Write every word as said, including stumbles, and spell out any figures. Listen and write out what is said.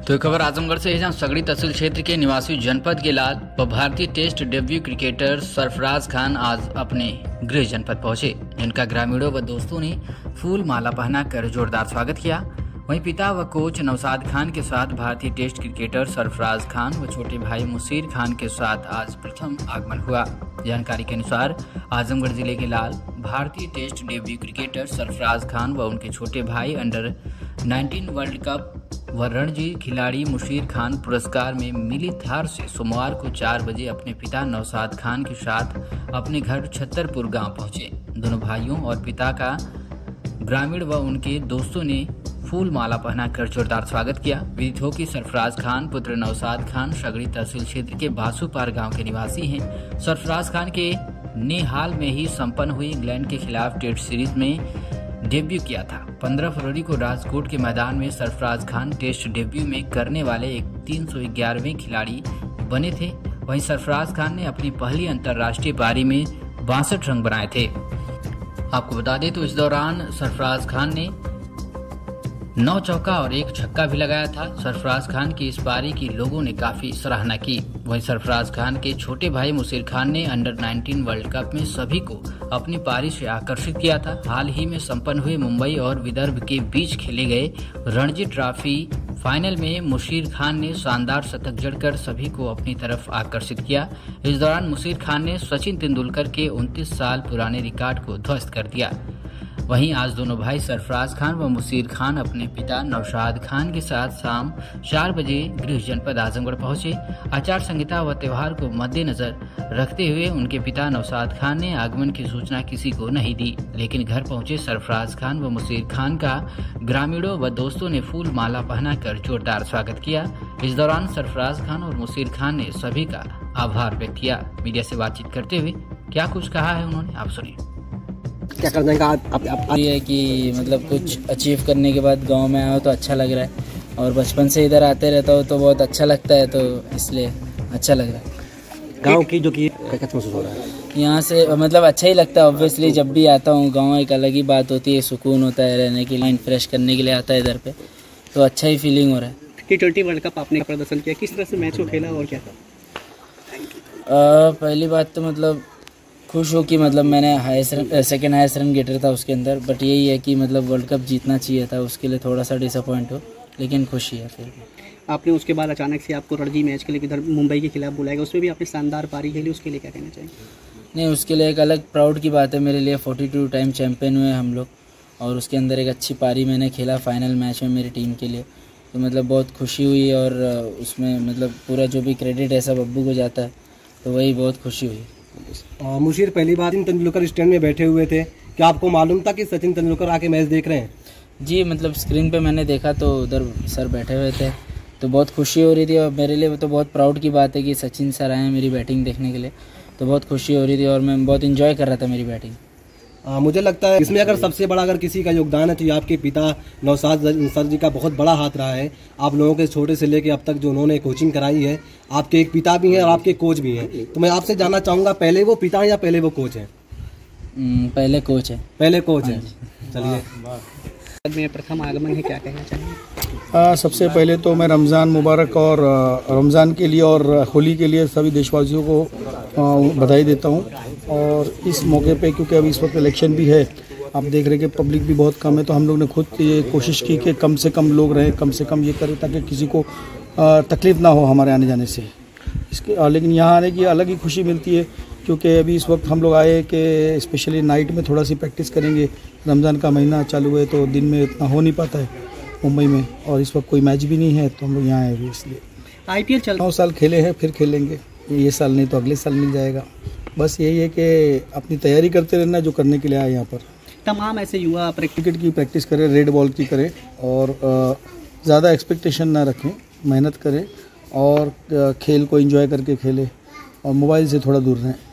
तो खबर आजमगढ़ से है, जहां सगड़ी तहसील क्षेत्र के निवासी जनपद के लाल व भारतीय test debut cricketer Sarfaraz Khan आज अपने गृह जनपद पहुंचे, जिनका ग्रामीणों व दोस्तों ने फूल माला पहनाकर जोरदार स्वागत किया। वहीं पिता व कोच नौशाद खान के साथ भारतीय टेस्ट क्रिकेटर सरफराज खान व छोटे भाई मुसीर खान के साथ आज प्रथम आगमन हुआ। जानकारी के अनुसार आजमगढ़ जिले के लाल भारतीय test debut cricketer Sarfaraz Khan व उनके छोटे भाई अंडर उन्नीस वर्ल्ड कप व रणजी खिलाड़ी मुशीर खान पुरस्कार में मिली थार से सोमवार को चार बजे अपने पिता नौशाद खान के साथ अपने घर छतरपुर गांव पहुंचे। दोनों भाइयों और पिता का ग्रामीण व उनके दोस्तों ने फूल माला पहनाकर जोरदार स्वागत किया। विदित हो कि सरफराज खान पुत्र नौशाद खान सगड़ी तहसील क्षेत्र के बासुपार गांव के निवासी हैं। सरफराज खान के ने हाल में ही संपन्न हुई इंग्लैंड के खिलाफ टेस्ट सीरीज में डेब्यू किया था। पंद्रह फरवरी को राजकोट के मैदान में सरफराज खान टेस्ट डेब्यू में करने वाले एक तीन सौ ग्यारहवें खिलाड़ी बने थे। वहीं सरफराज खान ने अपनी पहली अंतर्राष्ट्रीय पारी में बासठ रन बनाए थे। आपको बता दें तो इस दौरान सरफराज खान ने नौ चौका और एक छक्का भी लगाया था। सरफराज खान की इस पारी की लोगों ने काफी सराहना की। वहीं सरफराज खान के छोटे भाई मुसीर खान ने अंडर उन्नीस वर्ल्ड कप में सभी को अपनी पारी से आकर्षित किया था। हाल ही में संपन्न हुए मुंबई और विदर्भ के बीच खेले गए रणजी ट्रॉफी फाइनल में मुशीर खान ने शानदार शतक जड़कर सभी को अपनी तरफ आकर्षित किया। इस दौरान मुशीर खान ने सचिन तेंदुलकर के उनतीस साल पुराने रिकॉर्ड को ध्वस्त कर दिया। वहीं आज दोनों भाई सरफराज खान व मुसीर खान अपने पिता नौशाद खान के साथ शाम चार बजे गृह जनपद आजमगढ़ पहुंचे। आचार संहिता व त्योहार को मद्देनजर रखते हुए उनके पिता नौशाद खान ने आगमन की सूचना किसी को नहीं दी, लेकिन घर पहुंचे सरफराज खान व मुसीर खान का ग्रामीणों व दोस्तों ने फूल माला पहनाकर जोरदार स्वागत किया। इस दौरान सरफराज खान और मुसीर खान ने सभी का आभार व्यक्त किया। मीडिया से बातचीत करते हुए क्या कुछ कहा है उन्होंने, आप सुनिए। क्या करने का आप, आप, आप ये है कि मतलब कुछ अचीव करने के बाद गांव में आया तो अच्छा लग रहा है, और बचपन से इधर आते रहता हूँ तो बहुत अच्छा लगता है, तो इसलिए अच्छा लग रहा है। गांव की जो कि कैसा महसूस हो रहा है यहाँ से, मतलब अच्छा ही लगता है। ऑब्वियसली जब भी आता हूँ गांव एक अलग ही बात होती है, सुकून होता है रहने के लिए, माइंड फ्रेश करने के लिए आता है इधर पे, तो अच्छा ही फीलिंग हो रहा है। टी ट्वेंटी वर्ल्ड कप आपने प्रदर्शन किया, किस तरह से मैच को खेला और क्या था? पहली बात तो मतलब खुश हो कि मतलब मैंने highest run second highest run getter था उसके अंदर, बट यही है कि मतलब वर्ल्ड कप जीतना चाहिए था, उसके लिए थोड़ा सा डिसअपॉइंट हो, लेकिन खुशी है। फिर आपने उसके बाद अचानक से आपको रणजी मैच के लिए इधर मुंबई के खिलाफ बुलाएगा, उसमें भी आपने शानदार पारी खेली, उसके लिए क्या कहना चाहिए? नहीं, उसके लिए एक अलग प्राउड की बात है मेरे लिए। फोर्टी टू टाइम चैम्पियन हुए हम लोग, और उसके अंदर एक अच्छी पारी मैंने खेला फाइनल मैच में मेरी टीम के लिए, तो मतलब बहुत खुशी हुई। और उसमें मतलब पूरा जो भी क्रेडिट है सब अब्बू को जाता है, तो वही बहुत खुशी हुई। मुशीर, पहली बार सचिन तेंदुलकर स्टैंड में बैठे हुए थे, क्या आपको मालूम था कि सचिन तेंदुलकर आके मैच देख रहे हैं? जी, मतलब स्क्रीन पे मैंने देखा तो उधर सर बैठे हुए थे, तो बहुत खुशी हो रही थी। और मेरे लिए तो बहुत प्राउड की बात है कि सचिन सर आए हैं मेरी बैटिंग देखने के लिए, तो बहुत खुशी हो रही थी और मैं बहुत इंजॉय कर रहा था मेरी बैटिंग। आ, मुझे लगता है इसमें अगर सबसे बड़ा अगर किसी का योगदान है तो ये आपके पिता नौशाद सर जी का बहुत बड़ा हाथ रहा है। आप लोगों के छोटे से लेके अब तक जो उन्होंने कोचिंग कराई है, आपके एक पिता भी हैं और आपके कोच भी हैं, तो मैं आपसे जानना चाहूँगा, पहले वो पिता हैं या पहले वो कोच हैं? पहले कोच है। पहले कोच हैं। चलिए, में प्रथम आगमन है, क्या कहना चाहिए? आ, सबसे पहले तो मैं रमज़ान मुबारक और रमज़ान के लिए और होली के लिए सभी देशवासियों को आ, बधाई देता हूं। और इस मौके पे क्योंकि अभी इस वक्त इलेक्शन भी है, आप देख रहे हैं कि पब्लिक भी बहुत कम है, तो हम लोग ने खुद ये कोशिश की कि कम से कम लोग रहें, कम से कम ये करें ताकि किसी को आ, तकलीफ़ ना हो हमारे आने जाने से। इसके आ, लेकिन यहाँ आने की अलग ही खुशी मिलती है, क्योंकि अभी इस वक्त हम लोग आए कि स्पेशली नाइट में थोड़ा सी प्रैक्टिस करेंगे। रमज़ान का महीना चालू है तो दिन में इतना हो नहीं पाता है मुंबई में, और इस वक्त कोई मैच भी नहीं है, तो हम लोग यहाँ आए हुए इसलिए। आईपीएल चल नौ साल खेले हैं, फिर खेलेंगे, ये साल नहीं तो अगले साल मिल जाएगा। बस यही है कि अपनी तैयारी करते रहना जो करने के लिए आए यहाँ पर। तमाम ऐसे युवा क्रिकेट की प्रैक्टिस करें, रेड बॉल की करें, और ज़्यादा एक्सपेक्टेशन ना रखें, मेहनत करें और खेल को एंजॉय करके खेलें, और मोबाइल से थोड़ा दूर रहें।